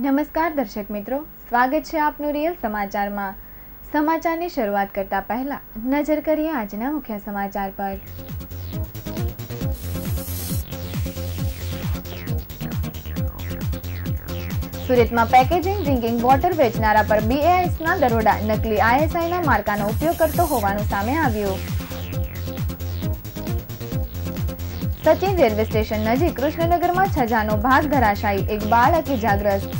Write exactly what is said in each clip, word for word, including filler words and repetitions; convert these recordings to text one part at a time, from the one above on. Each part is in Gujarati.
નમસ્કાર દર્શક મિત્રો, સ્વાગત છે આપનું રિયલ સમાચારમાં। સમાચારની શરૂઆત કરતા પહેલા નજર કરીએ આજના મુખ્ય સમાચાર પર। સુરતમાં પેકેજિંગ ડ્રિંકિંગ વોટર વેચનારા પર બીએએસના દરોડા, નકલી આઈએસઆઈના માર્કાનો ઉપયોગ કરતો હોવાનું સામે આવ્યું। સચિન રેલવે સ્ટેશન નજીક કૃષ્ણનગરમાં છજાનો ભાગ ધરાશાયી, એક બાળક ઇજાગ્રસ્ત।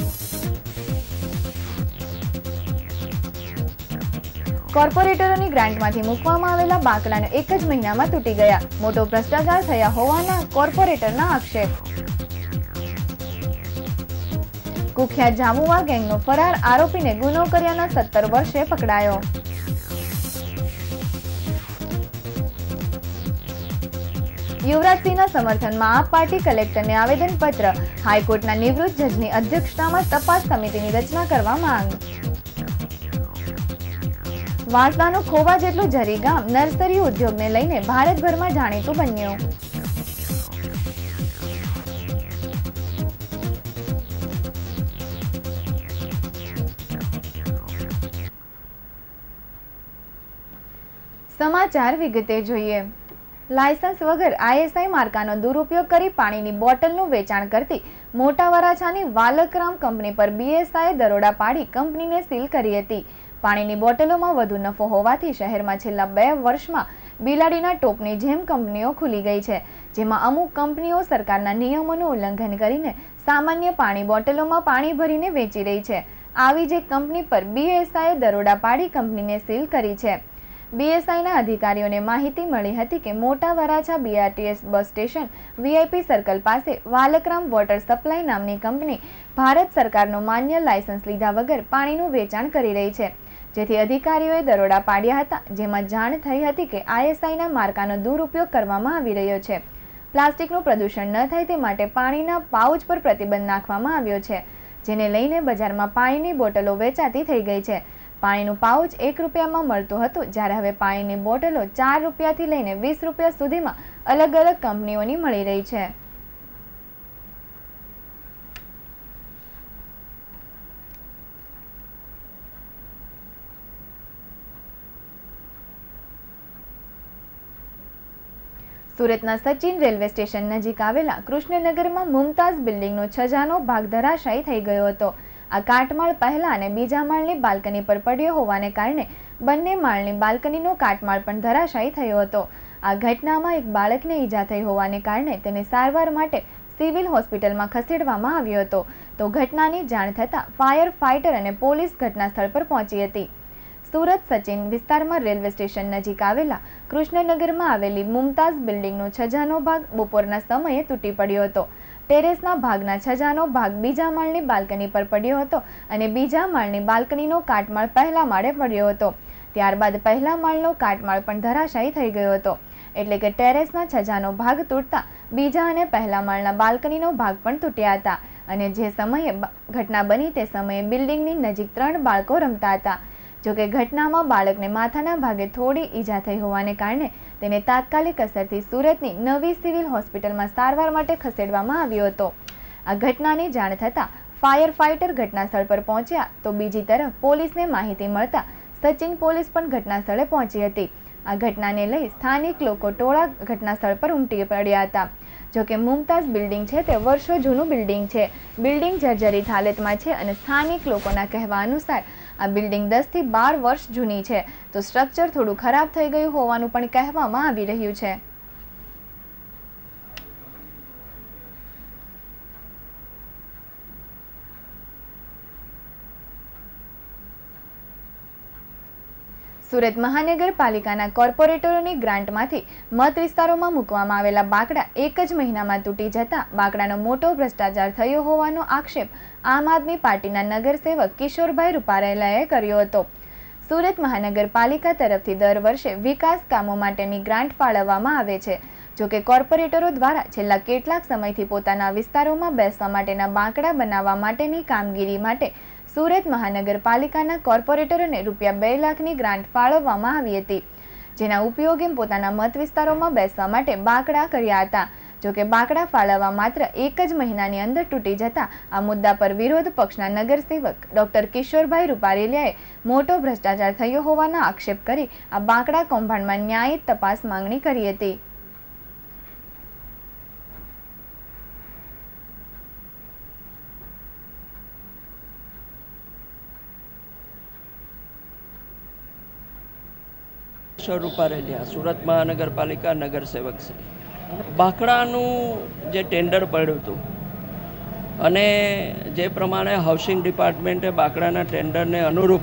કોર્પોરેટરોની ગ્રાન્ટમાંથી મૂકવામાં આવેલા બાકડાને એક જ મહિનામાં તૂટી ગયા, મોટો ભ્રષ્ટાચાર થયા હોવાના કોર્પોરેટરના આક્ષેપ। કુખ્યાત જામુવા ગેંગનો ફરાર આરોપીને ગુનો કર્યાના સત્તર વર્ષે પકડાયો। યુવરાજસિંહના સમર્થનમાં આપ પાર્ટી કલેક્ટરને આવેદનપત્ર, હાઈકોર્ટના નિવૃત્ત જજની અધ્યક્ષતામાં તપાસ સમિતિની રચના કરવા માંગ। વાંસદાનું ખોવા જેટલું ઝરી ગામ નર્સરી ઉદ્યોગને લઈને ભારતભરમાં જાણીતું બન્યું। સમાચાર વિગતે જોઈએ। લાયસન્સ વગર આઈએસઆઈ માર્કાનો દુરુપયોગ કરી પાણીની બોટલનું વેચાણ કરતી મોટા વરાછાની વાલકરામ કંપની પર બીએસઆઈએ દરોડા પાડી કંપનીને સીલ કરી હતી। પાણીની બોટલોમાં વધુ નફો હોવાથી શહેરમાં છેલ્લા બે વર્ષમાં બિલાડીના ટોપની જેમ કંપનીઓ ખુલી ગઈ છે, જેમાં અમુક કંપનીઓ સરકારના નિયમોનું ઉલ્લંઘન કરીને સામાન્ય પાણી બોટલોમાં પાણી ભરીને વેચી રહી છે। આવી જ એક કંપની પર બીએસઆઈએ દરોડા પાડી કંપનીને સીલ કરી છે। બીએસઆઈના અધિકારીઓને માહિતી મળી હતી કે Mota Varachha BRTS bus station VIP circle પાસે વાલકરામ વોટર સપ્લાય નામની કંપની ભારત સરકારનો માન્ય લાયસન્સ લીધા વગર પાણીનું વેચાણ કરી રહી છે, જેથી અધિકારીઓએ દરોડા પાડ્યા હતા, જેમાં જાણ થઈ હતી કે આઈએસઆઈના માર્કાનો દુરુપયોગ કરવામાં આવી રહ્યો છે। પ્લાસ્ટિકનું પ્રદૂષણ ન થાય તે માટે પાણીના પાઉચ પર પ્રતિબંધ નાખવામાં આવ્યો છે, જેને લઈને બજારમાં પાણીની બોટલો વેચાતી થઈ ગઈ છે। પાણીનું પાઉચ એક રૂપિયામાં મળતું હતું, જ્યારે હવે પાણીની બોટલો ચાર રૂપિયાથી લઈને વીસ રૂપિયા સુધીમાં અલગ અલગ કંપનીઓની મળી રહી છે। સુરતના સચિન રેલવે સ્ટેશન નજીક આવેલા કૃષ્ણનગરમાં મુમતાઝ બિલ્ડિંગનો છજાનો ભાગ ધરાશાયી થઈ ગયો હતો। આ કાટમાળ પહેલા અને બીજા માળની બાલ્કની પર પડ્યો હોવાને કારણે બંને માળની બાલ્કનીનો કાટમાળ પણ ધરાશાયી થયો હતો। આ ઘટનામાં એક બાળકને ઈજા થઈ હોવાને કારણે તેને સારવાર માટે સિવિલ હોસ્પિટલમાં ખસેડવામાં આવ્યો હતો, તો ઘટનાની જાણ થતાં ફાયર ફાઇટર અને પોલીસ ઘટના સ્થળ પર પહોંચી હતી। સુરત સચિન વિસ્તારમાં રેલવે સ્ટેશન નજીક આવેલા કૃષ્ણનગરમાં આવેલી મુમતાઝ બિલ્ડિંગનો છજાનો ભાગ બપોરના સમયે તૂટી પડ્યો હતો। ટેરેસના ભાગના છજાનો ભાગ બીજા માળની બાલ્કની પર પડ્યો હતો અને બીજા માળની બાલ્કનીનો કાટમાળ પહેલા માળે પડ્યો હતો। ત્યારબાદ પહેલા માળનો કાટમાળ પણ ધરાશાયી થઈ ગયો હતો, એટલે કે ટેરેસના છજાનો ભાગ તૂટતા બીજા અને પહેલા માળના બાલ્કનીનો ભાગ પણ તૂટ્યા હતા। અને જે સમયે ઘટના બની તે સમયે બિલ્ડિંગની નજીક ત્રણ બાળકો રમતા હતા। જોકે ઘટનામાં બાળકને માથાના ભાગે થોડી ઈજા થઈ હોવાને કારણે તેને તાત્કાલિક અસરથી સુરતની નવી સિવિલ હોસ્પિટલમાં સારવાર માટે ખસેડવામાં આવ્યો હતો। આ ઘટનાની જાણ થતાં ફાયર ફાઇટર ઘટના સ્થળ પર પહોંચ્યા, તો બીજી તરફ પોલીસને માહિતી મળતા સચિન પોલીસ પણ ઘટના સ્થળે પહોંચી હતી। આ ઘટનાને લઈ સ્થાનિક લોકો ટોળા ઘટના સ્થળ પર ઉમટી પડ્યા હતા। જોકે મુમતાઝ બિલ્ડિંગ છે તે વર્ષો જૂનું બિલ્ડિંગ છે। બિલ્ડિંગ જર્જરિત હાલતમાં છે અને સ્થાનિક લોકોના કહેવા અનુસાર આ બિલ્ડિંગ દસ થી બાર વર્ષ જૂની છે, તો સ્ટ્રક્ચર થોડું ખરાબ થઈ ગયું હોવાનું પણ કહેવામાં આવી રહ્યું છે। સુરત મહાનગરપાલિકાના કોર્પોરેટરોની ગ્રાન્ટમાંથી મત વિસ્તારોમાં મૂકવામાં આવેલા બાકડા એક જ મહિનામાં તૂટી જતા બાકડાનો મોટો ભ્રષ્ટાચાર થયો હોવાનો આક્ષેપ આમ આદમી પાર્ટીના નગરસેવક કિશોરભાઈ રૂપારેલાએ કર્યો હતો। સુરત મહાનગરપાલિકા તરફથી દર વર્ષે વિકાસ કામો માટેની ગ્રાન્ટ ફાળવવામાં આવે છે, જોકે કોર્પોરેટરો દ્વારા છેલ્લા કેટલાક સમયથી પોતાના વિસ્તારોમાં બેસવા માટેના બાંકડા બનાવવા માટેની કામગીરી માટે સુરત મહાનગરપાલિકાના કોર્પોરેટરોને રૂપિયા બે લાખની ગ્રાન્ટ ફાળવવામાં આવી હતી, જેના ઉપયોગે પોતાના મત વિસ્તારોમાં બેસવા માટે બાંકડા કર્યા હતા। જોકે બાકડા ફાળવવા માત્ર એક જ મહિનાની અંદર તૂટી જતા આ મુદ્દા પર વિરોધ પક્ષના નગરસેવક ડોક્ટર કિશોરભાઈ રૂપારેલિયાએ મોટો ભ્રષ્ટાચાર થયો હોવાનો આક્ષેપ કરી આ બાકડા કૌભાંડમાં ન્યાયિક તપાસ માંગણી કરી હતી. રૂપારેલિયા, સુરત મહાનગરપાલિકા નગરસેવક શ્રી. બાકડાનું જે ટેન્ડર પડ્યું હતું અને જે પ્રમાણે હાઉસિંગ ડિપાર્ટમેન્ટે બાકડાના ટેન્ડરને અનુરૂપ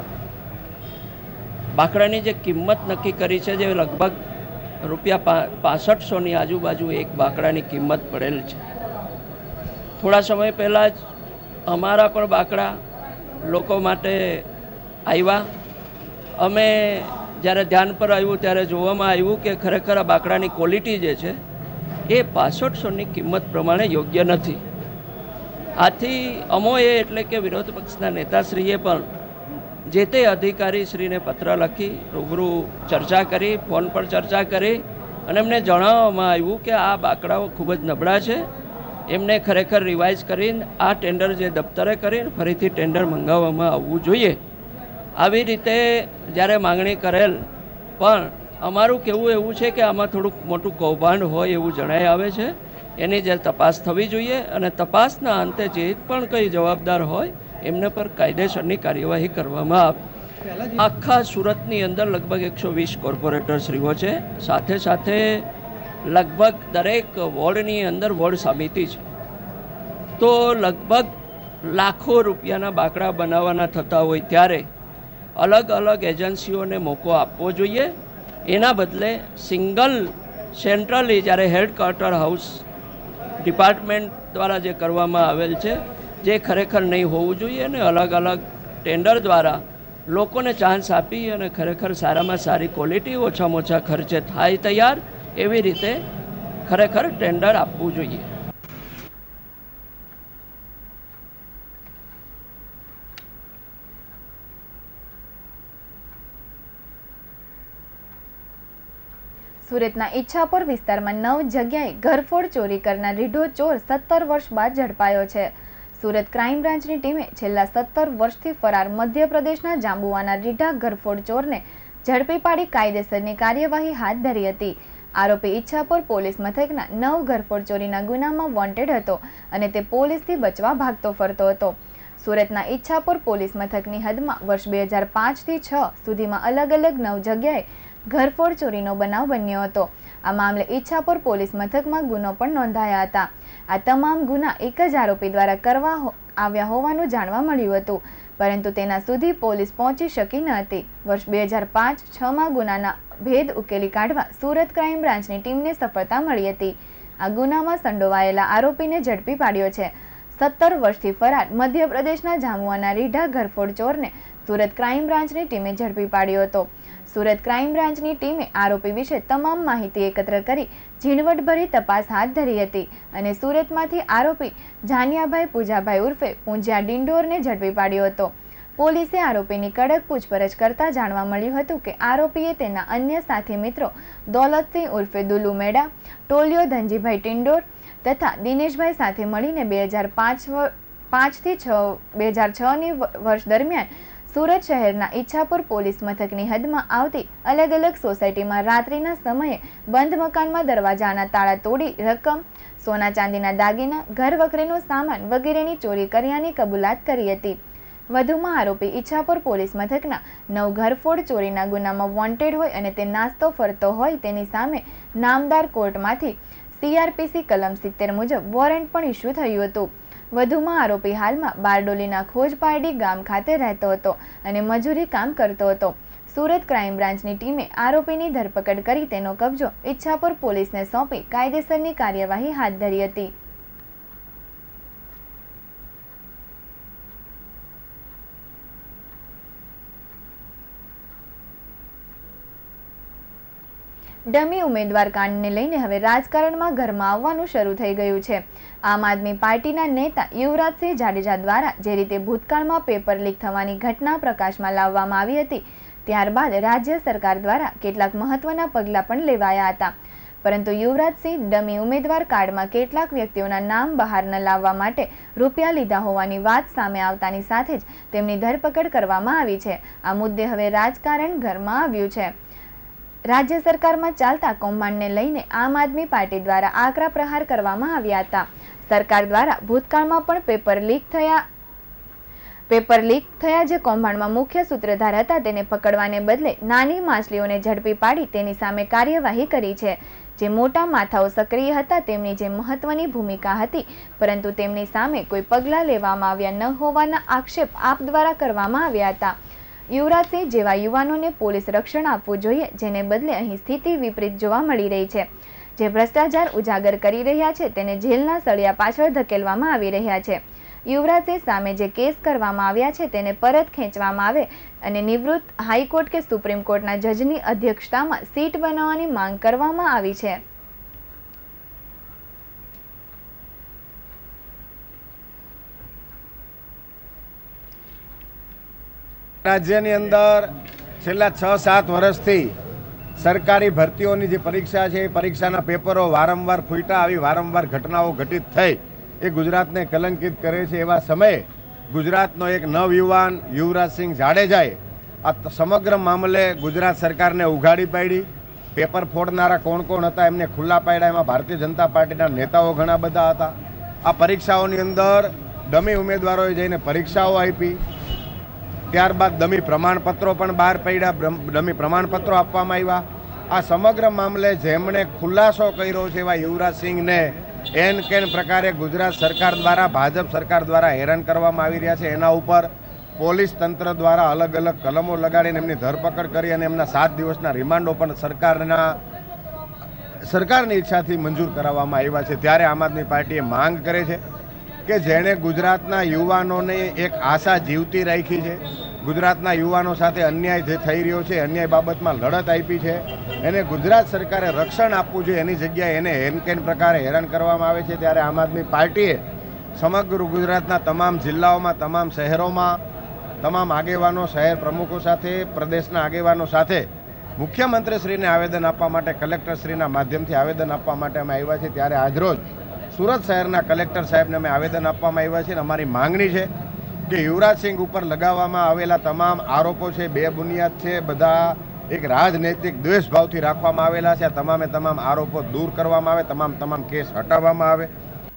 બાકડાની જે કિંમત નક્કી કરી છે, જે લગભગ રૂપિયા પાસઠસોની આજુબાજુ એક બાકડાની કિંમત પડેલ છે. થોડા સમય પહેલાં જ અમારા પણ બાકડા લોકો માટે આવ્યા. અમે જ્યારે ધ્યાન પર આવ્યું ત્યારે જોવામાં આવ્યું કે ખરેખર આ બાકડાની ક્વોલિટી જે છે એ પાસઠસોની કિંમત પ્રમાણે યોગ્ય નથી. આથી અમોએ એટલે કે વિરોધ પક્ષના નેતાશ્રીએ પણ જે તે અધિકારીશ્રીને પત્ર લખી રૂબરૂ ચર્ચા કરી, ફોન પર ચર્ચા કરી અને એમને જણાવવામાં આવ્યું કે આ બાકડાઓ ખૂબ જ નબળા છે. એમને ખરેખર રિવાઇઝ કરીને આ ટેન્ડર જે દફતરે કરીને ફરીથી ટેન્ડર મંગાવવામાં આવવું જોઈએ. આવી રીતે જ્યારે માંગણી કરેલ, પણ અમારું કહેવું એવું છે કે આમાં થોડુંક મોટું કૌભાંડ હોય એવું જણાઈ આવે છે. એની જે તપાસ થવી જોઈએ અને તપાસના અંતે જે પણ કંઈ જવાબદાર હોય એમને પર કાયદેસરની કાર્યવાહી કરવામાં આવે. આખા સુરતની અંદર લગભગ એકસો વીસ કોર્પોરેટરશ્રીઓ છે. સાથે સાથે લગભગ દરેક વોર્ડની અંદર વોર્ડ સમિતિ છે. તો લગભગ લાખો રૂપિયાના બાકડા બનાવવાના થતા હોય ત્યારે અલગ અલગ એજન્સીઓને મોકો આપવો જોઈએ. એના બદલે સિંગલ સેન્ટ્રલી જ્યારે હેડક્વાર્ટર હાઉસ ડિપાર્ટમેન્ટ દ્વારા જે કરવામાં આવેલ છે, જે ખરેખર નહીં હોવું જોઈએ, અને અલગ અલગ ટેન્ડર દ્વારા લોકોને ચાન્સ આપી અને ખરેખર સારામાં સારી ક્વોલિટી ઓછામાં ઓછા ખર્ચે થાય તૈયાર એવી રીતે ખરેખર ટેન્ડર આપવું જોઈએ. સુરતના ઈચ્છાપુર વિસ્તારમાં નવ જગ્યાએ ઘરફોડ ચોરી કરનાર રીઢો ચોર સત્તર વર્ષ બાદ ઝડપાયો છે. સુરત ક્રાઇમ બ્રાન્ચની ટીમે છેલ્લા સત્તર વર્ષથી ફરાર મધ્યપ્રદેશના જાંબુવાના રીઢા ઘરફોડ ચોરને ઝડપી પાડી કાયદેસરની કાર્યવાહી હાથ ધરી હતી. આરોપી ઈચ્છાપુર પોલીસ મથકના નવ ઘરફોડ ચોરીના ગુનામાં વોન્ટેડ હતો અને તે પોલીસથી બચવા ભાગતો ફરતો હતો. સુરતના ઈચ્છાપુર પોલીસ મથકની હદમાં વર્ષ બે હજાર પાંચથી છ સુધીમાં અલગ અલગ નવ જગ્યાએ ઘરફોડ ચોરીનો બનાવ બન્યો હતો. આ મામલે ઈચ્છાપુર પોલીસ મથકમાં ગુનો પણ નોંધાયા હતા. આ તમામ ગુના એક જ આરોપી દ્વારા કરવા આવ્યા હોવાનું જાણવા મળ્યું હતું, પરંતુ તેના સુધી પોલીસ પહોંચી શકી ન હતી. વર્ષ બે હજાર પાંચ છમાં ગુનાના ભેદ ઉકેલી કાઢવા સુરત ક્રાઇમ બ્રાન્ચની ટીમને સફળતા મળી હતી. આ ગુનામાં સંડોવાયેલા આરોપીને ઝડપી પાડ્યો છે. સત્તર વર્ષથી ફરાર મધ્યપ્રદેશના જામુઆના રીઢા ઘરફોડ ચોરને સુરત ક્રાઇમ બ્રાન્ચની ટીમે ઝડપી પાડ્યો હતો. સુરત ક્રાઇમ બ્રાન્ચની ટીમે આરોપી વિશે તમામ માહિતી એકત્ર કરી ઝીણવટભરી તપાસ હાથ ધરી હતી અને સુરતમાંથી આરોપી જાનિયાભાઈ પૂજાભાઈ ઉર્ફે પૂંજ્યા ડિંડોરને ઝડપી પાડ્યો હતો. પોલીસે આરોપીની કડક પૂછપરછ કરતા જાણવા મળ્યું હતું કે આરોપીએ તેના અન્ય સાથી મિત્રો દોલતસિંહ ઉર્ફે દુલુ મેડા, ટોલિયો ધનજીભાઈ ટિંડોર તથા દિનેશભાઈ સાથે મળીને બે હજાર પાંચ પાંચથી છ બે હજાર છની વર્ષ દરમિયાન સુરત શહેરના ઈચ્છાપુર પોલીસ મથકની હદમાં આવતી અલગ અલગ સોસાયટીમાં રાત્રિના સમયે બંધ મકાનમાં દરવાજાના તાળા તોડી રકમ, સોના ચાંદીના દાગીના, ઘર વખરીનો સામાન વગેરેની ચોરી કર્યાની કબૂલાત કરી હતી. વધુમાં આરોપી ઈચ્છાપુર પોલીસ મથકના નવ ઘરફોડ ચોરીના ગુનામાં વોન્ટેડ હોય અને તે નાસ્તો ફરતો હોય તેની સામે નામદાર કોર્ટમાંથી સીઆરપીસી કલમ સિત્તેર મુજબ વોરંટ પણ ઇસ્યુ થયું હતું. વધુમાં આરોપી હાલમાં બારડોલીના ખોજપારડી ગામ ખાતે રહેતો હતો અને મજૂરી કામ કરતો હતો. સુરત ક્રાઇમ બ્રાન્ચની ટીમે આરોપીની ધરપકડ કરી તેનો કબજો ઈચ્છાપુર પોલીસને સોંપી કાયદેસરની કાર્યવાહી હાથ ધરી હતી. ડમી ઉમેદવાર કાંડને લઈને હવે રાજકારણમાં ઘરમાં આવવાનું શરૂ થઈ ગયું છે. આમ આદમી પાર્ટીના નેતા યુવરાજસિંહ જાડેજા દ્વારા જે રીતે ભૂતકાળમાં પેપર લીક થવાની ઘટના પ્રકાશમાં લાવવામાં આવી હતી, ત્યારબાદ રાજ્ય સરકાર દ્વારા કેટલાક મહત્વના પગલાં પણ લેવાયા હતા. પરંતુ યુવરાજસિંહ ડમી ઉમેદવાર કાર્ડમાં કેટલાક વ્યક્તિઓના નામ બહાર ન લાવવા માટે રૂપિયા લીધા હોવાની વાત સામે આવતાની સાથે જ તેમની ધરપકડ કરવામાં આવી છે। આ મુદ્દે હવે રાજકારણ ઘરમાં આવ્યું છે। રાજ્ય સરકારમાં ચાલતા કૌભાંડને લઈને આમ આદમી પાર્ટી દ્વારા આકરા પ્રહાર કરવામાં આવ્યા હતા। સરકાર દ્વારા ભૂતકાળમાં પણ પેપર લીક થયા પેપર લીક થયા જે કૌભાંડમાં મુખ્ય સૂત્રધાર હતા તેને પકડવાને બદલે નાની માછલીઓને ઝડપી પાડી તેની સામે કાર્યવાહી કરી છે। જે મોટા માથાઓ સક્રિય હતા તેમની જે મહત્વની ભૂમિકા હતી, પરંતુ તેમની સામે કોઈ પગલાં લેવામાં આવ્યા ન હોવાના આક્ષેપ આપ દ્વારા કરવામાં આવ્યા હતા। યુવરાજસિંહ જેવા યુવાનોને પોલીસ રક્ષણ આપવું જોઈએ, જેને બદલે અહીં સ્થિતિ વિપરીત જોવા મળી રહી છે। જે ભ્રષ્ટાચાર ઉજાગર કરી રહ્યા છે તેને જેલના સળિયા પાછળ ધકેલવામાં આવી રહ્યા છે। યુવરાજસિંહ સામે જે કેસ કરવામાં આવ્યા છે તેને પરત ખેંચવામાં આવે અને નિવૃત્ત હાઈકોર્ટ કે સુપ્રીમ કોર્ટના જજની અધ્યક્ષતામાં સીટ બનાવવાની માંગ કરવામાં આવી છે। રાજ્યની અંદર છેલ્લા છ સાત વર્ષથી સરકારી ભરતીઓની જે પરીક્ષા છે એ પરીક્ષાના પેપરો વારંવાર ફૂટ્યા, આવી વારંવાર ઘટનાઓ ઘટિત થઈ એ ગુજરાતને કલંકિત કરે છે। એવા સમયે ગુજરાતનો એક નવયુવાન યુવરાજસિંહ જાડેજાએ આ સમગ્ર મામલે ગુજરાત સરકારને ઉઘાડી પાડી। પેપર ફોડનારા કોણ કોણ હતા એમને ખુલ્લા પાડ્યા। એમાં ભારતીય જનતા પાર્ટીના નેતાઓ ઘણા બધા હતા। આ પરીક્ષાઓની અંદર ડમી ઉમેદવારોએ જઈને પરીક્ષાઓ આપી, ત્યારબાદ ડમી પ્રમાણપત્રો પણ બહાર પડ્યા, ડમી પ્રમાણપત્રો આપવામાં આવ્યા। આ સમગ્ર મામલે જેમણે ખુલાસો કર્યો છે એવા યુવરાજસિંહને એન કેન પ્રકારે ગુજરાત સરકાર દ્વારા, ભાજપ સરકાર દ્વારા હેરાન કરવામાં આવી રહ્યા છે। એના ઉપર પોલીસ તંત્ર દ્વારા અલગ અલગ કલમો લગાડીને એમની ધરપકડ કરી અને એમના સાત દિવસના રિમાન્ડો પણ સરકારના સરકારની ઈચ્છાથી મંજૂર કરાવવામાં આવ્યા છે। ત્યારે આમ આદમી પાર્ટીએ માંગ કરે છે કે જેણે ગુજરાતના યુવાનોને એક આશા જીવતી રાખી છે, ગુજરાતના યુવાનો સાથે અન્યાય જે થઈ રહ્યો છે, અન્યાય બાબતમાં લડત આપી છે, એને ગુજરાત સરકારે રક્ષણ આપવું જોઈએ, એની જગ્યાએ એને હેનકેન પ્રકારે હેરાન કરવામાં આવે છે। ત્યારે આમ આદમી પાર્ટીએ સમગ્ર ગુજરાતના તમામ જિલ્લાઓમાં, તમામ શહેરોમાં, તમામ આગેવાનો, શહેર પ્રમુખો સાથે, પ્રદેશના આગેવાનો સાથે મુખ્યમંત્રીશ્રીને આવેદન આપવા માટે, કલેક્ટરશ્રીના માધ્યમથી આવેદન આપવા માટે અમે આવ્યા છીએ। ત્યારે આજરોજ સુરત શહેરના કલેક્ટર સાહેબને અમે આવેદન આપવામાં આવ્યા છે અને અમારી માંગણી છે કે યુવરાજસિંહ ઉપર લગાવવામાં આવેલા તમામ આરોપો છે બે બુનિયાદ છે, બધા એક રાજનૈતિક દ્વેષભાવથી રાખવામાં આવેલા છે। આ તમામે તમામ આરોપો દૂર કરવામાં આવે, તમામ તમામ કેસ હટાવવામાં આવે।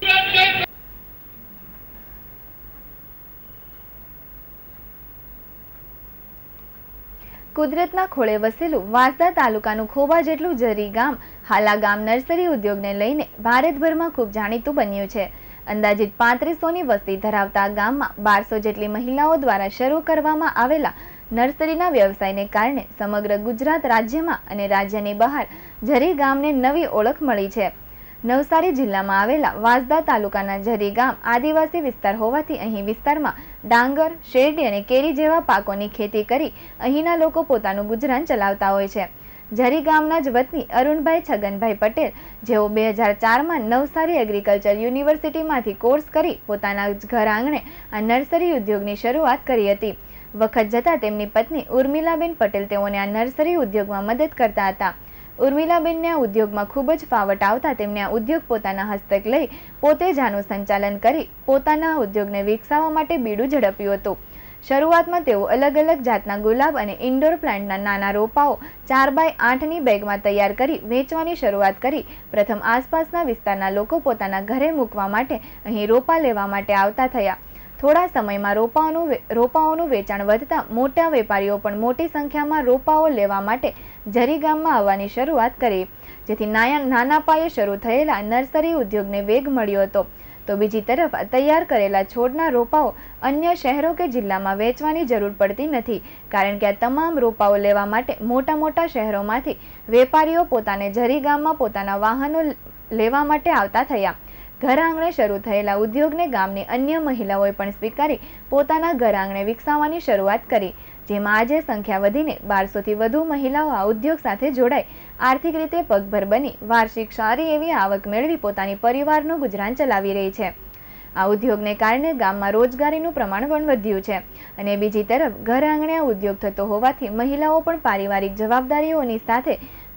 કુદરતના ખોળે વસેલું વાંસદા તાલુકાનું ખોબા જેટલું જરી ગામ હાલ આ ગામ નર્સરી ઉદ્યોગને લઈને ભારતભરમાં ખૂબ જાણીતું બન્યું છે। અંદાજિત પાંત્રીસોની વસ્તી ધરાવતા આ ગામમાં બારસો જેટલી મહિલાઓ દ્વારા શરૂ કરવામાં આવેલા નર્સરીના વ્યવસાયને કારણે સમગ્ર ગુજરાત રાજ્યમાં અને રાજ્યની બહાર જરી ગામને નવી ઓળખ મળી છે। નવસારી જિલ્લામાં આવેલા વાંસદા તાલુકાના જરી ગામ આદિવાસી વિસ્તાર હોવાથી અહીં વિસ્તારમાં ડાંગર, શેરડી અને કેરી જેવા પાકોની ખેતી કરી અહીંના લોકો પોતાનું ગુજરાન ચલાવતા હોય છે। જરી ગામના જ વતની અરુણભાઈ છગનભાઈ પટેલ, જેઓ બે હજાર ચારમાં નવસારી એગ્રીકલ્ચર યુનિવર્સિટીમાંથી કોર્સ કરી પોતાના જ ઘર આંગણે આ નર્સરી ઉદ્યોગની શરૂઆત કરી હતી। વખત જતાં તેમની પત્ની ઉર્મિલાબેન પટેલ તેઓને આ નર્સરી ઉદ્યોગમાં મદદ કરતા હતા। ઉર્મિલાબેનને આ ઉદ્યોગમાં ખૂબ જ ફાવટ આવતા તેમને આ ઉદ્યોગ પોતાના હસ્તક લઈ પોતે જ આનું સંચાલન કરી પોતાના ઉદ્યોગને વિકસાવવા માટે બીડું ઝડપ્યું હતું। શરૂઆતમાં તેઓ અલગ અલગ જાતના ગુલાબ અને ઇન્ડોર પ્લાન્ટના નાના રોપાઓ ચાર બાય આઠની બેગમાં તૈયાર કરી વેચવાની શરૂઆત કરી પ્રથમ આસપાસના વિસ્તારના લોકો પોતાના ઘરે મૂકવા માટે અહીં રોપા લેવા માટે આવતા થયા। થોડા સમયમાં રોપાઓનું રોપાઓનું વેચાણ વધતા મોટા વેપારીઓ પણ મોટી સંખ્યામાં રોપાઓ લેવા માટે જરી ગામમાં આવવાની શરૂઆત કરી, જેથી નાના પાયે શરૂ થયેલા નર્સરી ઉદ્યોગને વેગ મળ્યો હતો। તો બીજી તરફ તૈયાર કરેલા છોડના રોપાઓ અન્ય શહેરો કે જિલ્લામાં વેચવાની જરૂર પડતી નથી, કારણ કે આ તમામ રોપાઓ લેવા માટે મોટા મોટા શહેરોમાંથી વેપારીઓ પોતાને જરી ગામમાં પોતાના વાહનો લેવા માટે આવતા થયા। ઘર આંગણે શરૂ થયેલા ઉદ્યોગને ગામની અન્ય મહિલાઓએ પણ સ્વીકારી પોતાના ઘર આંગણે વિકસાવવાની શરૂઆત કરી, જેમાં આજે સંખ્યા વધીને બારસોથી વધુ મહિલાઓ આ ઉદ્યોગ સાથે જોડાઈ આર્થિક રીતે પગભર બની વાર્ષિક સારી એવી આવક મેળવી પોતાની પરિવારનું ગુજરાન ચલાવી રહી છે। આ ઉદ્યોગને કારણે ગામમાં રોજગારીનું પ્રમાણ પણ વધ્યું છે અને બીજી તરફ ઘર આંગણે આ ઉદ્યોગ થતો હોવાથી મહિલાઓ પણ પારિવારિક જવાબદારીઓની સાથે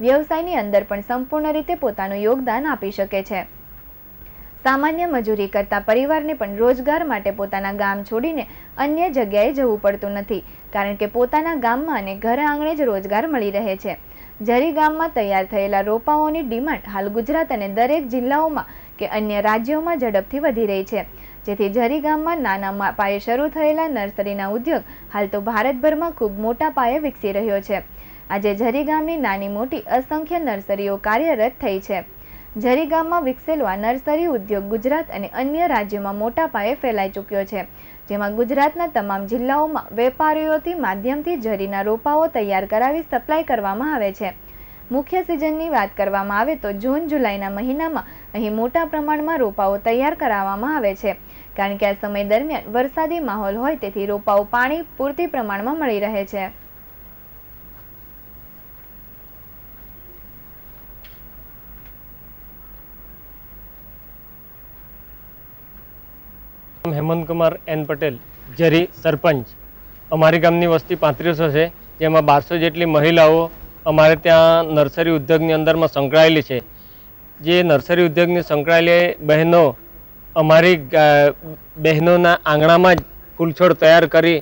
વ્યવસાયની અંદર પણ સંપૂર્ણ રીતે પોતાનું યોગદાન આપી શકે છે। સામાન્ય મજૂરી કરતા પરિવારને પણ રોજગાર માટે પોતાના ગામ છોડીને અન્ય જગ્યાએ જવું પડતું નથી, કારણ કે પોતાના ગામમાં અને ઘર આંગણે જ રોજગાર મળી રહે છે। ઝરી ગામમાં તૈયાર થયેલા રોપાઓની ડિમાન્ડ હાલ ગુજરાત અને દરેક જિલ્લાઓમાં કે અન્ય રાજ્યોમાં ઝડપથી વધી રહી છે, જેથી ઝરી ગામમાં નાના પાયે શરૂ થયેલા નર્સરીના ઉદ્યોગ હાલ તો ભારતભરમાં ખૂબ મોટા પાયે વિકસી રહ્યો છે। આજે ઝરી ગામની નાની મોટી અસંખ્ય નર્સરીઓ કાર્યરત થઈ છે। ઝરી ગામમાં વિકસેલો આ નર્સરી ઉદ્યોગ ગુજરાત અને અન્ય રાજ્યોમાં મોટા પાયે ફેલાઈ ચૂક્યો છે, જેમાં ગુજરાતના તમામ જિલ્લાઓમાં વેપારીઓથી માધ્યમથી ઝરીના રોપાઓ તૈયાર કરાવી સપ્લાય કરવામાં આવે છે। મુખ્ય સિઝનની વાત કરવામાં આવે તો જૂન જુલાઈના મહિનામાં અહીં મોટા પ્રમાણમાં રોપાઓ તૈયાર કરાવવામાં આવે છે, કારણ કે આ સમય દરમિયાન વરસાદી માહોલ હોય તેથી રોપાઓ પાણી પૂરતી પ્રમાણમાં મળી રહે છે। हेमंत कुमार एन पटेल, झरी सरपंच। अमारी गामनी वस्ती પાંત્રીસો છે, જેમાં બારસો જેટલી મહિલાઓ અમારે ત્યાં નર્સરી ઉદ્યોગની અંદરમાં સંકળાયેલી છે। જે નર્સરી ઉદ્યોગની સંકળાયેલી બહેનો અમારી બહેનોના આંગણામાં જ ફૂલછોડ તૈયાર કરી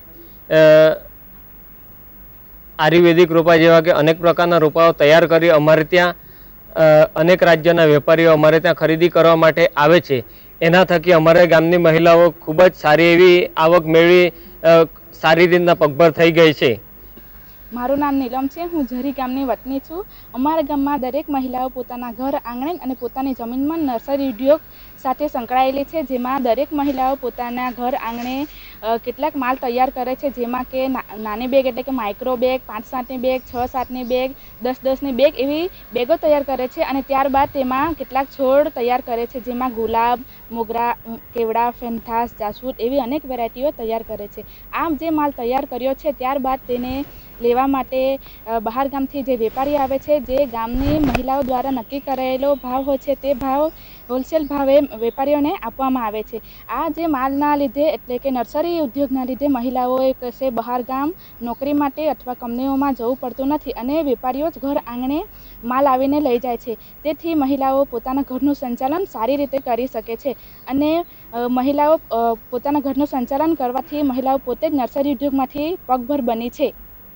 આયુર્વેદિક રોપા જેવા કે અનેક પ્રકારના રોપાઓ તૈયાર કરી અમારે ત્યાં અનેક રાજ્યના વેપારીઓ અમારે ત્યાં ખરીદી કરવા માટે આવે છે। એના થકી અમારા ગામની મહિલાઓ ખૂબ જ સારી એવી આવક મેળવી સારી રીતના પગભર થઈ ગઈ છે। મારું નામ નીલમ છે, હું ઝરી ગામની વતની છું। અમારા ગામમાં દરેક મહિલાઓ પોતાના ઘર આંગણે અને પોતાની જમીનમાં નર્સરી ઉદ્યોગ સાથે સંકળાયેલી છે, જેમાં દરેક મહિલાઓ પોતાના ઘર આંગણે કેટલાક માલ તૈયાર કરે છે, જેમાં કે નાની બેગ એટલે કે માઇક્રો બેગ, પાંચ સાતની બેગ, છ સાતની બેગ, દસ દસની બેગ એવી બેગો તૈયાર કરે છે અને ત્યારબાદ તેમાં કેટલાક છોડ તૈયાર કરે છે, જેમાં ગુલાબ, મોગરા, કેવડા, ફેન્થાસ, જાસૂદ એવી અનેક વેરાયટીઓ તૈયાર કરે છે। આમ જે માલ તૈયાર કર્યો છે ત્યારબાદ તેને લેવા માટે બહાર ગામથી જે વેપારી આવે છે, જે ગામની મહિલાઓ દ્વારા નક્કી કરાયેલો ભાવ હોય છે તે ભાવ હોલસેલ ભાવે વેપારીઓને આપવામાં આવે છે। આ જે માલના લીધે એટલે કે નર્સરી ઉદ્યોગના લીધે મહિલાઓએ કશે બહાર ગામ નોકરી માટે અથવા કંપનીઓમાં જવું પડતું નથી અને વેપારીઓ જ ઘર આંગણે માલ આવીને લઈ જાય છે। તેથી મહિલાઓ પોતાના ઘરનું સંચાલન સારી રીતે કરી શકે છે અને મહિલાઓ પોતાના ઘરનું સંચાલન કરવાથી મહિલાઓ પોતે જ નર્સરી ઉદ્યોગમાંથી પગભર બની છે।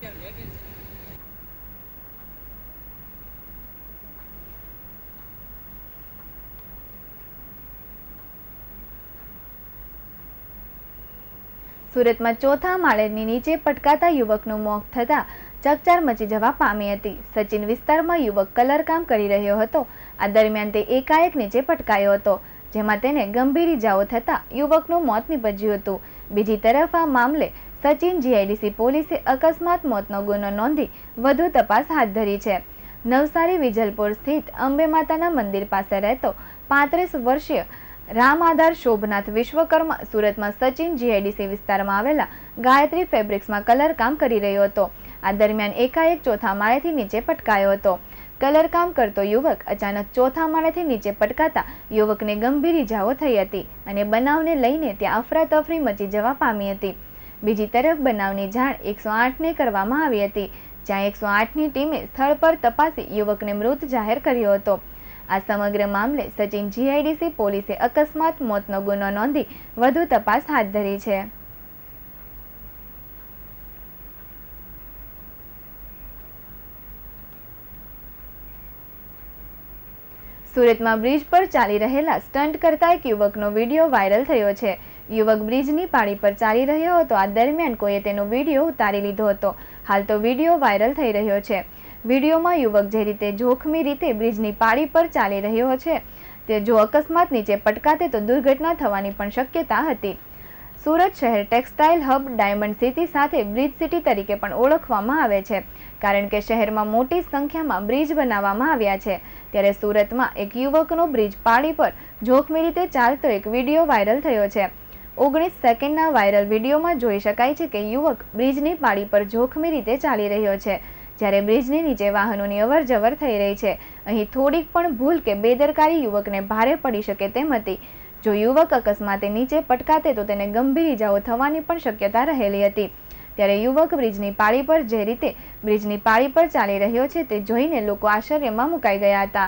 સુરતમાં ચોથા માળેની નીચે પટકાતા યુવકનું મોત થતાં ચકચાર મચી જવા પામી હતી। સચિન વિસ્તારમાં યુવક કલરકામ કરી રહ્યો હતો। આ દરમિયાન તે એકાએક નીચે પટકાયો હતો, જેમાં તેને ગંભીર ઇજાઓ થતાં યુવકનું મોત નીપજ્યું હતું। બીજી તરફ આ મામલે સચિન જીઆઈડીસી પોલીસે અકસ્માત મોતનો ગુનો નોંધી વધુ તપાસ હાથ ધરી છે। નવસારી વિજલપુર સ્થિત અંબે માતાના મંદિર પાસે રહેતો પાંત્રીસ વર્ષીય રામ આધાર શોભનાથ વિશ્વકર્મા સુરતમાં સચિન જીઆઈડીસી વિસ્તારમાં આવેલા ગાયત્રી ફેબ્રિક્સમાં કલરકામ કરી રહ્યો હતો। આ દરમિયાન એકાએક ચોથા માળેથી નીચે પટકાયો હતો। કલરકામ કરતો યુવક અચાનક ચોથા માળેથી નીચે પટકાતા યુવકને ગંભીર ઇજાઓ થઈ હતી અને બનાવને લઈને ત્યાં અફરાતફરી મચી જવા પામી હતી। બીજી તરફ બનાવની જાણ એકસો આઠને કરવામાં આવી હતી, જ્યાં એકસો આઠની ટીમે સ્થળ પર તપાસી યુવકને મૃત જાહેર કર્યો હતો। આ સમગ્ર મામલે સચિન જીઆઈડીસી પોલીસે અકસ્માત મોતનો ગુનો નોંધી વધુ તપાસ હાથ ધરી છે। સુરતમાં બ્રિજ પર ચાલી રહેલા સ્ટન્ટ કરતા એક યુવકનો વિડીયો વાયરલ થયો છે। યુવક બ્રિજની પાળી પર ચાલી રહ્યો હતો। આ દરમિયાન કોઈએ તેનો વિડીયો ઉતારી લીધો હતો। હાલ તો વિડીયો વાયરલ થઈ રહ્યો છે। વિડીયોમાં યુવક જે રીતે જોખમી રીતે બ્રિજની પાળી પર ચાલી રહ્યો છે તે જો અકસ્માત નીચે પટકાતે તો દુર્ઘટના થવાની પણ શક્યતા હતી। સુરત શહેર ટેક્સટાઇલ હબ ડાયમંડ સિટી સાથે બ્રિજ સિટી તરીકે પણ ઓળખવામાં આવે છે, કારણ કે શહેરમાં મોટી સંખ્યામાં બ્રિજ બનાવવામાં આવ્યા છે। ત્યારે સુરતમાં એક યુવકનો બ્રિજ પાળી પર જોખમી રીતે ચાલતો એક વિડીયો વાયરલ થયો છે। ઓગણીસ સેકન્ડના વાયરલ વિડીયોમાં જોઈ શકાય છે કે યુવક બ્રિજની પાળી પર જોખમી રીતે ચાલી રહ્યો છે, જ્યારે બ્રિજની નીચે વાહનોની અવર જવર થઈ રહી છે। અહીં થોડીક પણ ભૂલ કે બેદરકારી યુવકને ભારે પડી શકે તેમ હતી। જો યુવક અકસ્માતે નીચે પટકાતે તો તેને ગંભીર ઇજાઓ થવાની પણ શક્યતા રહેલી હતી, ત્યારે યુવક બ્રિજની પાળી પર જે રીતે બ્રિજની પાળી પર ચાલી રહ્યો છે તે જોઈને લોકો આશ્ચર્યમાં મુકાઈ ગયા હતા.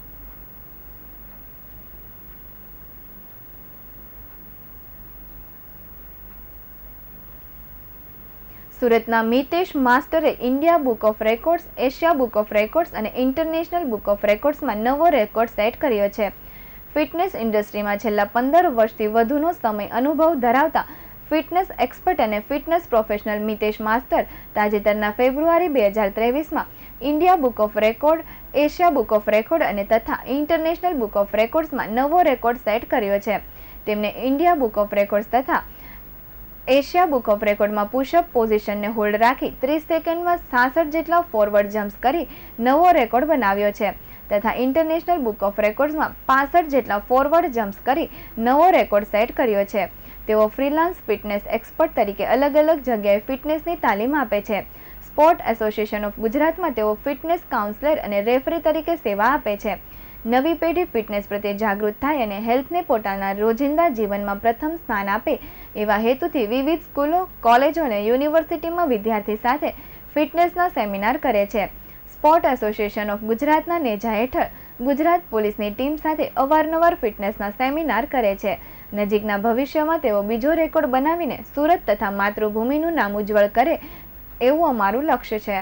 સુરતના મિતેશ માસ્ટરે India book of records, Asia book of records અને ઇન્ટરનેશનલ બુક ઓફ રેકોર્ડ્સમાં નવો રેકોર્ડ સેટ કર્યો છે. ફિટનેસ ઇન્ડસ્ટ્રીમાં છેલ્લા પંદર વર્ષથી વધુનો સમય અનુભવ ધરાવતા ફિટનેસ એક્સપર્ટ અને ફિટનેસ પ્રોફેશનલ મિતેશ માસ્ટર તાજેતરના ફેબ્રુઆરી બે હજાર ત્રેવીસમાં India book of record, Asia book of record અને તથા ઇન્ટરનેશનલ બુક ઓફ રેકોર્ડ્સમાં નવો રેકોર્ડ સેટ કર્યો છે. તેમને ઇન્ડિયા બુક ઓફ રેકોર્ડ્સ તથા એશિયા બુક ઓફ રેકોર્ડમાં પુશઅપ પોઝિશનને હોલ્ડ રાખી ત્રીસ સેકન્ડમાં સાસઠ જેટલા ફોરવર્ડ જમ્પ્સ કરી નવો રેકોર્ડ બનાવ્યો છે તથા ઇન્ટરનેશનલ બુક ઓફ રેકોર્ડ્સમાં પાસઠ જેટલા ફોરવર્ડ જમ્પ્સ કરી નવો રેકોર્ડ સેટ કર્યો છે. તેઓ ફ્રીલાન્સ ફિટનેસ એક્સપર્ટ તરીકે અલગ અલગ જગ્યાએ ફિટનેસની તાલીમ આપે છે. સ્પોર્ટ એસોસિએશન ઓફ ગુજરાતમાં તેઓ ફિટનેસ કાઉન્સલર અને રેફરી તરીકે સેવા આપે છે. નવી પેઢી ફિટનેસ પ્રત્યે જાગૃત થાય અને હેલ્થને પોતાના રોજિંદા જીવનમાં પ્રથમ સ્થાન આપે એવા હેતુથી વિવિધ સ્કૂલો, કોલેજો અને યુનિવર્સિટીમાં વિદ્યાર્થી સાથે ફિટનેસના સેમિનાર કરે છે. સ્પોર્ટ એસોસિએશન ઓફ ગુજરાતના નેજા હેઠળ ગુજરાત પોલીસની ટીમ સાથે અવારનવાર ફિટનેસના સેમિનાર કરે છે. નજીકના ભવિષ્યમાં તેઓ બીજો રેકોર્ડ બનાવીને સુરત તથા માતૃભૂમિનું નામ ઉજ્જવળ કરે એવું અમારું લક્ષ્ય છે.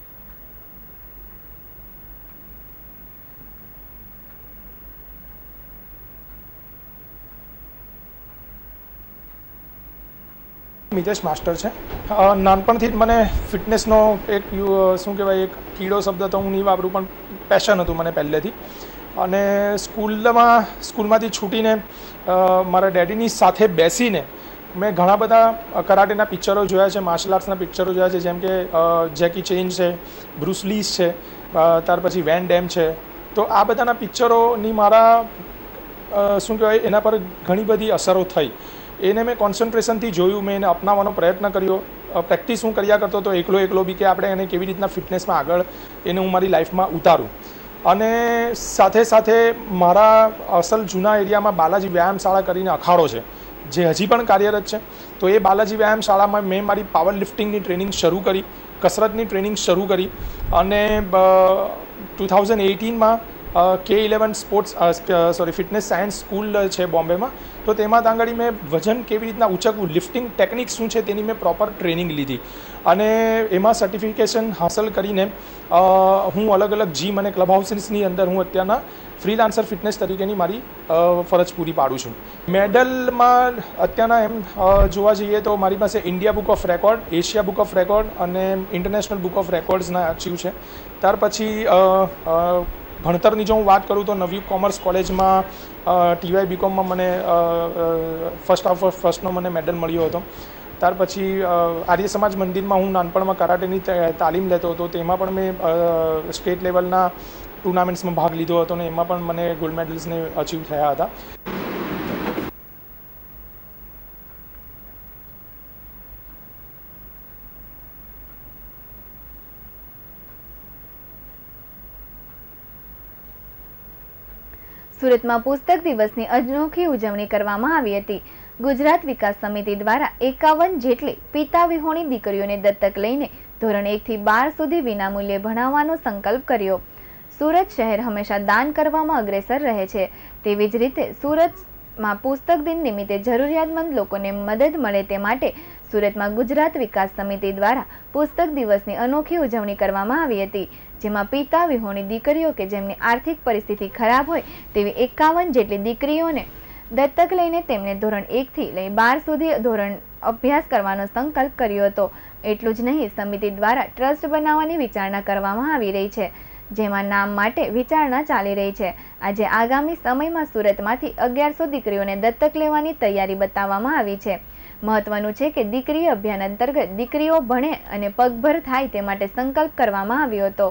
મિતેશ માસ્ટર છે. નાનપણથી જ મને ફિટનેસનો એક શું કહેવાય એક કીડો શબ્દ તો હું નહીં વાપરું, પણ પેશન હતું મને પહેલેથી. અને સ્કૂલમાં સ્કૂલમાંથી છૂટીને મારા ડેડીની સાથે બેસીને મેં ઘણા બધા કરાટેના પિક્ચરો જોયા છે, માર્શલ આર્ટ્સના પિક્ચરો જોયા છે, જેમ કે જેકી ચેન છે, બ્રુસ લીઝ છે, ત્યાર પછી વેન ડેમ છે. તો આ બધાના પિક્ચરોની મારા શું કહેવાય એના પર ઘણી બધી અસરો થઈ. એને મેં કોન્સન્ટ્રેશનથી જોયું, મેં એને અપનાવવાનો પ્રયત્ન કર્યો. પ્રેક્ટિસ હું કર્યા કરતો હતો એકલો એકલો બી કે આપણે એને કેવી રીતના ફિટનેસમાં આગળ એને હું મારી લાઈફમાં ઉતારું. અને સાથે સાથે મારા અસલ જૂના એરિયામાં બાલાજી વ્યાયામ શાળા કરીને અખાડો છે જે હજી પણ કાર્યરત છે. તો એ બાલાજી વ્યાયામ શાળામાં મેં મારી પાવર લિફ્ટિંગની ટ્રેનિંગ શરૂ કરી, કસરતની ટ્રેનિંગ શરૂ કરી. અને ટુ થાઉઝન્ડ એઇટીનમાં કે eleven sports sorry fitness science school છે બોમ્બેમાં. તો તેમાં તાંગડી મેં વજન કેવી રીતના ઉંચકવું, લિફ્ટિંગ ટેકનિક શું છે તેની મેં પ્રોપર ટ્રેનિંગ લીધી. અને એમાં સર્ટિફિકેશન હાંસલ કરીને હું અલગ અલગ જીમ અને ક્લબ હાઉસીસની અંદર હું અત્યારના ફ્રીલાન્સર ફિટનેસ તરીકેની મારી ફરજ પૂરી પાડું છું. મેડલમાં અત્યારના એમ જોવા જઈએ તો મારી પાસે India book of record, Asia book of record અને ઇન્ટરનેશનલ બુક ઓફ રેકોર્ડ્સના અચીવ છે. ત્યાર પછી ભણતરની જો હું વાત કરું તો નવી કોમર્સ કોલેજમાં ટીવાય બીકોમમાં મને ફર્સ્ટ ઓફ ફર્સ્ટનો મને મેડલ મળ્યો હતો. ત્યાર પછી આર્ય સમાજ મંદિરમાં હું નાનપણમાં કરાટેની તાલીમ લેતો હતો, તેમાં પણ મેં સ્ટેટ લેવલના ટુર્નામેન્ટ્સમાં ભાગ લીધો હતો અને એમાં પણ મને ગોલ્ડ મેડલ્સને અચીવ થયા હતા. સુરતમાં પુસ્તક દિવસની અનોખી ઉજવણી કરવામાં આવી હતી. ગુજરાત વિકાસ સમિતિ દ્વારા એકાવન જેટલી પિતા વિહોણી દીકરીઓને દત્તક લઈને ધોરણ એક થી બાર સુધી વિનામૂલ્યે ભણાવવાનો સંકલ્પ કર્યો. સુરત શહેર હંમેશા દાન કરવામાં અગ્રેસર રહે છે. તેવી જ રીતે સુરતમાં પુસ્તક દિન નિમિત્તે જરૂરિયાતમંદ લોકોને મદદ મળે તે માટે સુરતમાં ગુજરાત વિકાસ સમિતિ દ્વારા પુસ્તક દિવસની અનોખી ઉજવણી કરવામાં આવી હતી. જેમાં પિતા વિહોણી દીકરીઓ કે જેમની આર્થિક પરિસ્થિતિ ખરાબ હોય તેવી એકાવન જેટલી દીકરીઓને દત્તક લઈને તેમને ધોરણ એક થી લઈ બાર સુધી ધોરણ અભ્યાસ કરવાનો સંકલ્પ કર્યો હતો. એટલું જ નહીં, સમિતિ દ્વારા ટ્રસ્ટ બનાવવાની વિચારણા કરવામાં આવી રહી છે, જેમાં નામ માટે વિચારણા ચાલી રહી છે. આજે આગામી સમયમાં સુરતમાંથી અગિયારસો દીકરીઓને દત્તક લેવાની તૈયારી બતાવવામાં આવી છે. મહત્વનું છે કે દીકરી અભિયાન અંતર્ગત દીકરીઓ ભણે અને પગભર થાય તે માટે સંકલ્પ કરવામાં આવ્યો હતો.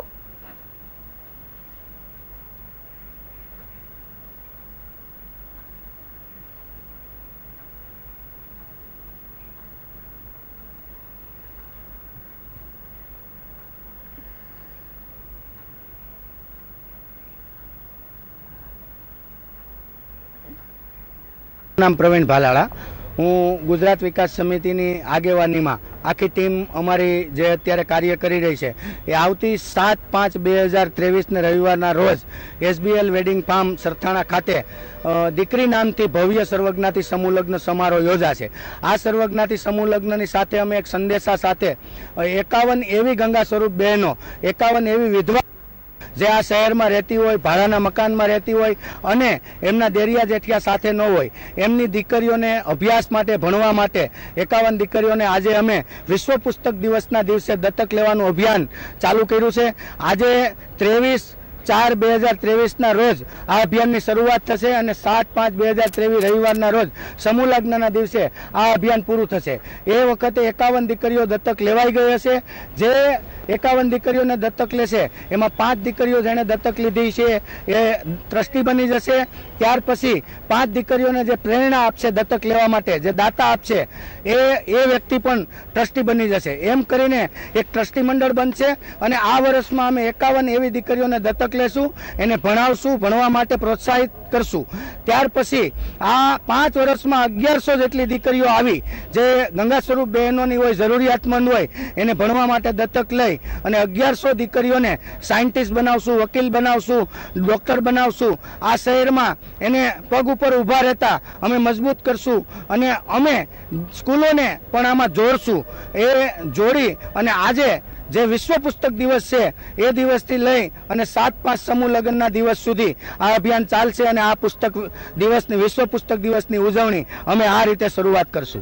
નામ પ્રવીણ ભાલાળા. હું ગુજરાત વિકાસ સમિતિની આગેવાનીમાં આખી ટીમ અમારી જે અત્યારે કાર્ય કરી રહી છે એ આવતી સાત પાંચ બે હજાર ત્રેવીસને રવિવારના રોજ એસબીએલ વેડિંગ ફાર્મ સરથાણા ખાતે દીકરી નામથી ભવ્ય સર્વજ્ઞાતિ સમૂહ લગ્ન સમારોહ યોજાશે. આ સર્વજ્ઞાતિ સમૂહ લગ્નની સાથે અમે એક સંદેશા સાથે એકાવન એવી ગંગા સ્વરૂપ બહેનો, એકાવન એવી વિધવા જે આ શહેરમાં રહેતી હોય, ભાડાના મકાનમાં રહેતી હોય અને એમના દેરિયા જેઠિયા સાથે ન હોય, એમની દીકરીઓને અભ્યાસ માટે, ભણવા માટે એકાવન દીકરીઓને આજે અમે વિશ્વ પુસ્તક દિવસના દિવસે દત્તક લેવાનું અભિયાન ચાલુ કર્યું છે. આજે ત્રેવીસ ચાર બે હજાર ત્રેવીસના રોજ આ અભિયાનની શરૂઆત થશે અને સાત પાંચ બે હજાર ત્રેવીસ રવિવારના રોજ સમૂહ લગ્નના દિવસે આ અભિયાન પૂરું થશે. એ વખતે એકાવન દીકરીઓ દત્તક લેવાઈ ગઈ હશે. જે એકાવન દીકરીઓને દત્તક લેશે એમાં પાંચ દીકરીઓ જેણે દત્તક લીધી છે એ ટ્રસ્ટી બની જશે. ત્યાર પછી પાંચ દીકરીઓને જે પ્રેરણા આપશે દત્તક લેવા માટે, જે દાતા આપશે એ એ વ્યક્તિ પણ ટ્રસ્ટી બની જશે. એમ કરીને એક ટ્રસ્ટી મંડળ બનશે અને આ વર્ષમાં અમે એકાવન એવી દીકરીઓને દત્તક લેશું, એને ભણાવશું, ભણવા માટે પ્રોત્સાહિત કરશું. ત્યાર પછી આ પાંચ વર્ષમાં અગિયારસો જેટલી દીકરીઓ આવી જે ગંગા સ્વરૂપ બહેનોની હોય, જરૂરિયાતમંદ હોય, એને ભણવા માટે દત્તક લઈ અને અગિયારસો દીકરીઓને સાયન્ટિસ્ટ બનાવશું, વકીલ બનાવશું, ડોક્ટર બનાવશું. આ શહેરમાં એને પગ ઉપર ઉભા રહેતા અમે મજબૂત કરશું અને અમે સ્કૂલોને પણ આમાં જોડશું. એ જોડી અને આજે જે વિશ્વ પુસ્તક દિવસ છે એ દિવસથી લઈ અને સાત પાંચ સમૂહ લગ્નના દિવસ સુધી આ અભિયાન ચાલશે અને આ પુસ્તક દિવસની વિશ્વ પુસ્તક દિવસની ઉજવણી અમે આ રીતે શરૂઆત કરશું.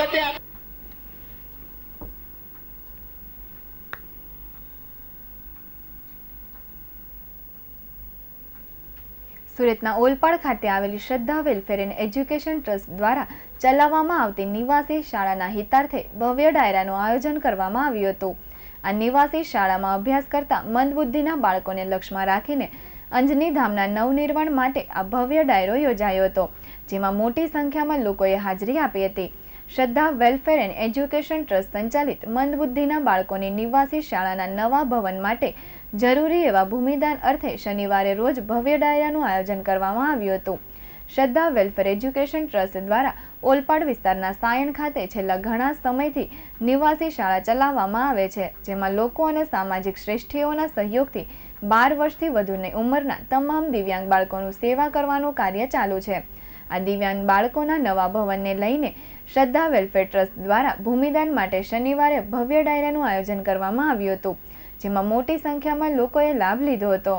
સુરતના ઓલપાડ ખાતે આવેલી શ્રદ્ધા વેલફેર એન્ડ એજ્યુકેશન ટ્રસ્ટ દ્વારા ચલાવવામાં આવતી નિવાસી શાળાના હિતાર્થે ભવ્ય ડાયરાનું આયોજન કરવામાં આવ્યું હતું. આ નિવાસી શાળામાં અભ્યાસ કરતા મંદબુદ્ધિના બાળકોને લક્ષ્યમાં રાખીને અંજની ધામના નવનિર્માણ માટે આ ભવ્ય ડાયરો યોજાયો હતો, જેમાં મોટી સંખ્યામાં લોકોએ હાજરી આપી હતી. શ્રદ્ધા વેલફેર એન્ડ એજ્યુકેશન ટ્રસ્ટ સંચાલિત મંદબુદ્ધિના બાળકોની નિવાસી શાળાના નવા ભવન માટે જરૂરી એવા ભૂમિદાન અર્થે શનિવારે રોજ ભવ્ય ડાયરાનું આયોજન કરવામાં આવ્યું હતું. શ્રદ્ધા વેલફેર એજ્યુકેશન ટ્રસ્ટ દ્વારા ઓલપાડ વિસ્તારના સાયણ ખાતે છેલ્લા ઘણા સમયથી નિવાસી શાળા ચલાવવામાં આવે છે, જેમાં લોકો અને સામાજિક શ્રેષ્ઠીઓના સહયોગથી બાર વર્ષથી વધુની ઉંમરના તમામ દિવ્યાંગ બાળકોનું સેવા કરવાનું કાર્ય ચાલુ છે. આ દિવ્યાંગ બાળકોના નવા ભવનને લઈને શ્રદ્ધા વેલફેર ટ્રસ્ટ દ્વારા ભૂમિદાન માટે શનિવારે ભવ્ય ડાયરાનું આયોજન કરવામાં આવ્યું હતું, જેમાં મોટી સંખ્યામાં લોકોએ લાભ લીધો હતો.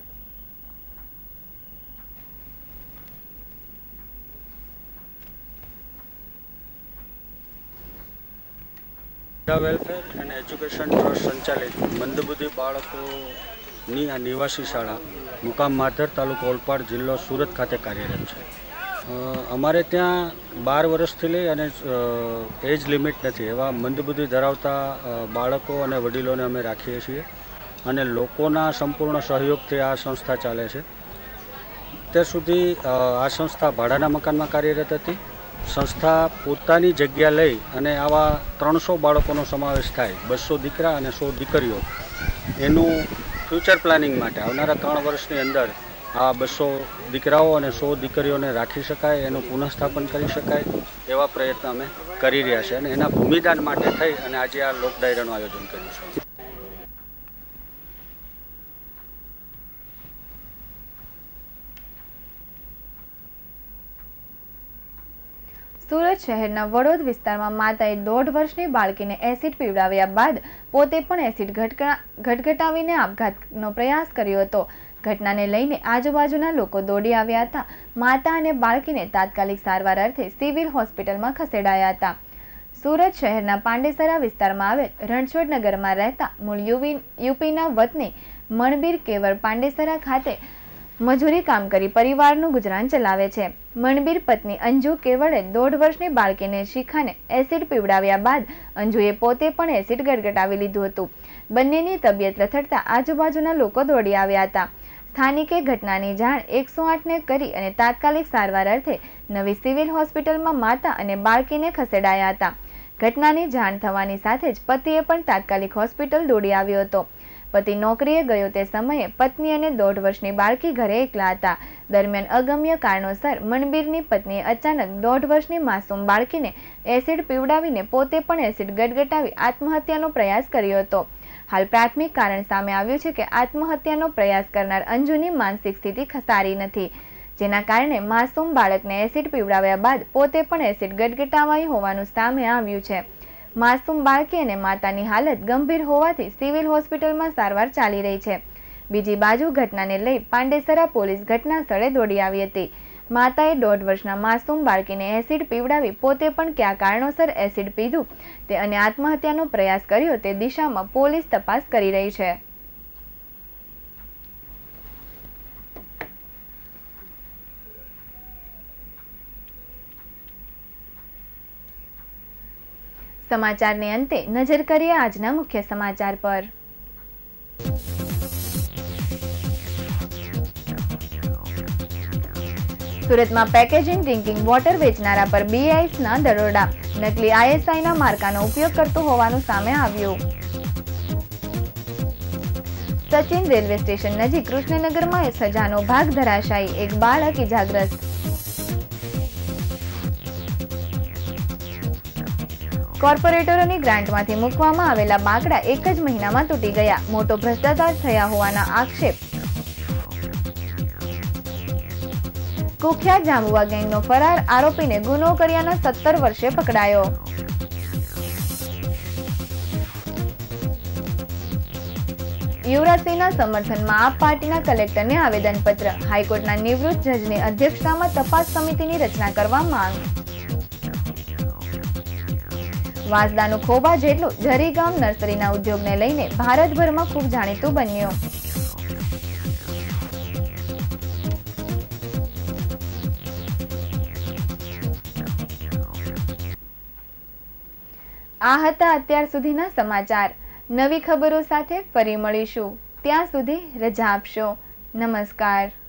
વેલફેર અને એજ્યુકેશન ટ્રસ્ટ સંચાલિત મંદબુદ્ધિ બાળકોની આ નિવાસી શાળા મુકામ માધર, તાલુકો ઓલપાડ, જિલ્લો સુરત ખાતે કાર્યરત છે. અમારે ત્યાં બાર વર્ષથી લઈ અને એજ લિમિટ નથી એવા મંદબુદ્ધિ ધરાવતા બાળકો અને વડીલોને અમે રાખીએ છીએ અને લોકોના સંપૂર્ણ સહયોગથી આ સંસ્થા ચાલે છે. અત્યાર સુધી આ સંસ્થા ભાડાના મકાનમાં કાર્યરત હતી. સંસ્થા પોતાની જગ્યા લઈ અને આવા ત્રણસો બાળકોનો સમાવેશ થાય, બસો દીકરા અને સો દીકરીઓ, એનું ફ્યુચર પ્લાનિંગ માટે આવનારા ત્રણ વર્ષની અંદર આ બસો દીકરાઓ અને સો દીકરીઓને રાખી શકાય, એનું પુનઃસ્થાપન કરી શકાય એવા પ્રયત્ન અમે કરી રહ્યા છીએ અને એના ભૂમિદાન માટે થઈ અને આજે આ લોક ડાયરાનું આયોજન કર્યું છે. સુરત શહેરના વડોદ વિસ્તારમાં માતાએ દોઢ વર્ષની બાળકીને એસિડ પીવડાવ્યા બાદ પોતે પણ એસિડ ઘટઘટાવીને આપઘાતનો પ્રયાસ કર્યો હતો. ઘટનાને લઈને આજુબાજુના લોકો દોડી આવ્યા હતા. માતા અને બાળકીને તાત્કાલિક સારવાર અર્થે સિવિલ હોસ્પિટલમાં ખસેડાયા હતા. સુરત શહેરના પાંડેસરા વિસ્તારમાં આવેલ રણછોડ નગરમાં રહેતા મૂળ યુપીના વતની મણબીર કેવર પાંડેસરા ખાતે મજૂરી કામ કરી પરિવારનું ગુજરાન ચલાવે છે. મણબીર પત્ની અંજુ કેવળે દોઢ વર્ષની બાળકીને શિખાને એસિડ પીવડાવ્યા બાદ અંજુએ પોતે પણ એસિડ ગટગટાવી લીધું હતું. બંનેની તબિયત લથડતા આજુબાજુના લોકો દોડી આવ્યા હતા. સ્થાનિકે ઘટનાની જાણ એકસો આઠને કરી અને તાત્કાલિક સારવાર અર્થે નવી સિવિલ હોસ્પિટલમાં માતા અને બાળકીને ખસેડાયા હતા. ઘટનાની જાણ થવાની સાથે જ પતિએ પણ તાત્કાલિક હોસ્પિટલ દોડી આવ્યો હતો. પતિ નોકરીએ ગયો તે સમયે પત્ની અને દોઢ વર્ષની બાળકી ઘરે એકલા હતા. દરમિયાન અગમ્ય કારણોસર મનબીરની પત્નીએ અચાનક દોઢ વર્ષની માસૂમ બાળકીને એસિડ પીવડાવીને પોતે પણ એસિડ ગટગટાવી આત્મહત્યાનો પ્રયાસ કર્યો હતો. હાલ પ્રાથમિક કારણ સામે આવ્યું છે કે આત્મહત્યાનો પ્રયાસ કરનાર અંજુની માનસિક સ્થિતિ સારી નથી, જેના કારણે માસૂમ બાળકને એસિડ પીવડાવ્યા બાદ પોતે પણ એસિડ ગટગટાવાઈ હોવાનું સામે આવ્યું છે. માસૂમ બાળકી અને માતાની હાલત ગંભીર હોવાથી સિવિલ હોસ્પિટલમાં સારવાર ચાલી રહી છે. બીજી બાજુ ઘટનાને લઈ પાંડેસરા પોલીસ ઘટના સ્થળે દોડી આવી હતી. માતાએ દોઢ વર્ષના માસૂમ બાળકીને એસિડ પીવડાવી પોતે પણ કયા કારણોસર એસિડ પીધું તે અને આત્મહત્યાનો પ્રયાસ કર્યો તે દિશામાં પોલીસ તપાસ કરી રહી છે. સમાચારને અંતે નજર કરીએ આજના મુખ્ય સમાચાર પર. સુરતમાં પેકેજિંગ ડ્રિંકિંગ વોટર વેચનારા પર બીઆઈએસના દરોડા. નકલી આઈએસઆઈના માર્કાનો ઉપયોગ કરતો હોવાનું સામે આવ્યું. સચિન રેલવે સ્ટેશન નજીક કૃષ્ણનગરમાં સજાનો ભાગ ધરાશાયી, એક બાળક ઇજાગ્રસ્ત. કોર્પોરેટરોની ગ્રાન્ટમાંથી મૂકવામાં આવેલા બાંકડા એક જ મહિનામાં તૂટી ગયા. મોટો ભ્રષ્ટાચાર થયા હોવાના આક્ષેપ. કુખ્યાત જાંબુવા ગેંગનો ફરાર આરોપીને ગુનો કર્યાના સત્તર વર્ષે પકડાયો. યુવરાજસિંહના સમર્થનમાં આપ પાર્ટીના કલેક્ટરને આવેદનપત્ર. હાઈકોર્ટના નિવૃત્ત જજની અધ્યક્ષતામાં તપાસ સમિતિની રચના કરવા માંગ. વાંસદાનું ખોબા જેટલું ઝરીગામ નર્સરીના ઉદ્યોગને લઈને ભારતભરમાં ખૂબ જાણીતું બન્યું. આ હતા અત્યાર સુધીના સમાચાર. નવી ખબરો સાથે ફરી મળીશું. ત્યાં સુધી રજા આપશો. નમસ્કાર.